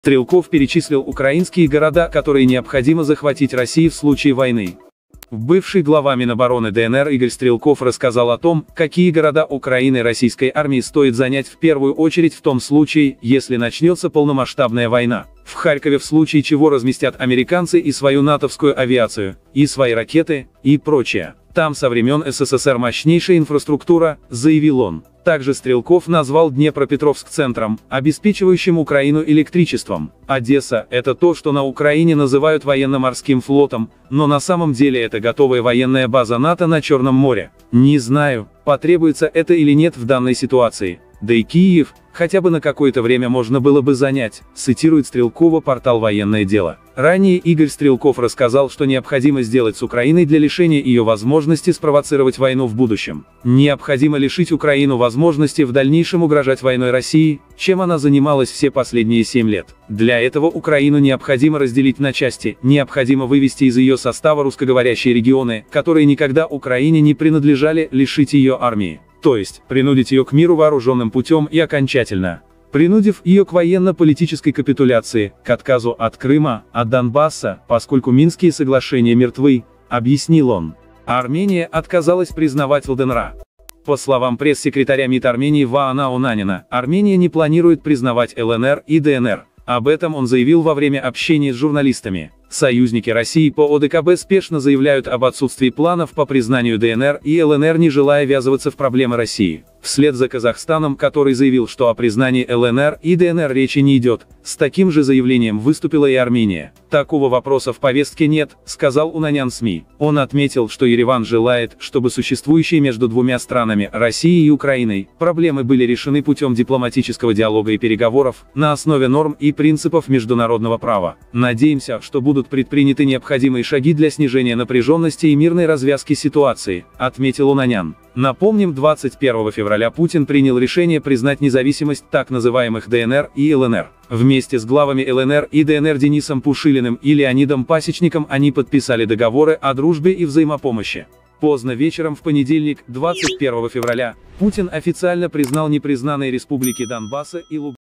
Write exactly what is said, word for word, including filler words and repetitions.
Стрелков перечислил украинские города, которые необходимо захватить России в случае войны. Бывший глава Минобороны ДНР Игорь Стрелков рассказал о том, какие города Украины и российской армии стоит занять в первую очередь в том случае, если начнется полномасштабная война. В Харькове в случае чего разместят американцы и свою натовскую авиацию, и свои ракеты, и прочее. Там со времен СССР мощнейшая инфраструктура, заявил он. Также Стрелков назвал Днепропетровск центром, обеспечивающим Украину электричеством. Одесса – это то, что на Украине называют военно-морским флотом, но на самом деле это готовая военная база НАТО на Черном море. Не знаю, потребуется это или нет в данной ситуации. Да и Киев, хотя бы на какое-то время можно было бы занять, цитирует Стрелкова портал «Военное дело». Ранее Игорь Стрелков рассказал, что необходимо сделать с Украиной для лишения ее возможности спровоцировать войну в будущем. Необходимо лишить Украину возможности в дальнейшем угрожать войной России, чем она занималась все последние семь лет. Для этого Украину необходимо разделить на части, необходимо вывести из ее состава русскоговорящие регионы, которые никогда Украине не принадлежали, лишить ее армии. То есть, принудить ее к миру вооруженным путем и окончательно. Принудив ее к военно-политической капитуляции, к отказу от Крыма, от Донбасса, поскольку Минские соглашения мертвы, объяснил он. Армения отказалась признавать ЛДНР. По словам пресс-секретаря МИД Армении Ваана Онанина, Армения не планирует признавать ЛНР и ДНР. Об этом он заявил во время общения с журналистами. Союзники России по ОДКБ спешно заявляют об отсутствии планов по признанию ДНР и ЛНР, не желая ввязываться в проблемы России. Вслед за Казахстаном, который заявил, что о признании ЛНР и ДНР речи не идет, с таким же заявлением выступила и Армения. Такого вопроса в повестке нет, сказал Унанян СМИ. Он отметил, что Ереван желает, чтобы существующие между двумя странами, Россией и Украиной, проблемы были решены путем дипломатического диалога и переговоров, на основе норм и принципов международного права. Надеемся, что будут предприняты необходимые шаги для снижения напряженности и мирной развязки ситуации, отметил Унанян. Напомним, двадцать первого февраля Путин принял решение признать независимость так называемых ДНР и ЛНР. Вместе с главами ЛНР и ДНР Денисом Пушилиным и Леонидом Пасечником они подписали договоры о дружбе и взаимопомощи. Поздно вечером в понедельник, двадцать первого февраля, Путин официально признал непризнанные республики Донбасса и Луганска.